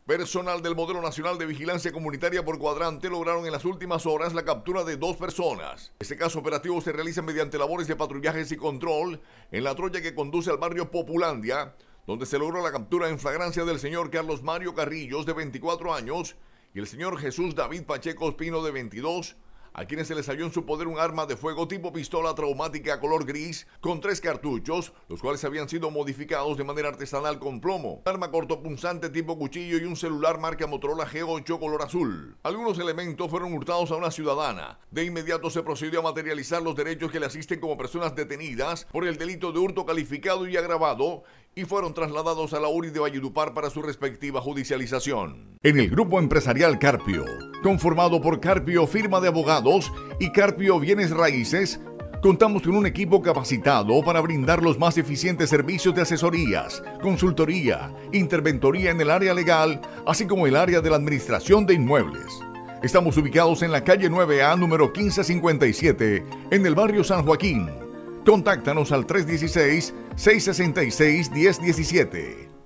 Personal del Modelo Nacional de Vigilancia Comunitaria por Cuadrante lograron en las últimas horas la captura de 2 personas. Este caso operativo se realiza mediante labores de patrullajes y control en la trocha que conduce al barrio Populandia, donde se logró la captura en flagrancia del señor Carlos Mario Carrillos, de 24 años, y el señor Jesús David Pacheco Ospino, de 22, a quienes se les halló en su poder un arma de fuego tipo pistola traumática color gris con 3 cartuchos, los cuales habían sido modificados de manera artesanal con plomo, un arma cortopunzante tipo cuchillo y un celular marca Motorola G8 color azul. Algunos elementos fueron hurtados a una ciudadana. De inmediato se procedió a materializar los derechos que le asisten como personas detenidas por el delito de hurto calificado y agravado y fueron trasladados a la URI de Valledupar para su respectiva judicialización. En el grupo empresarial Carpio, conformado por Carpio Firma de Abogados y Carpio Bienes Raíces, contamos con un equipo capacitado para brindar los más eficientes servicios de asesorías, consultoría, interventoría en el área legal, así como el área de la administración de inmuebles. Estamos ubicados en la calle 9A número 1557, en el barrio San Joaquín. Contáctanos al 316-666-1017.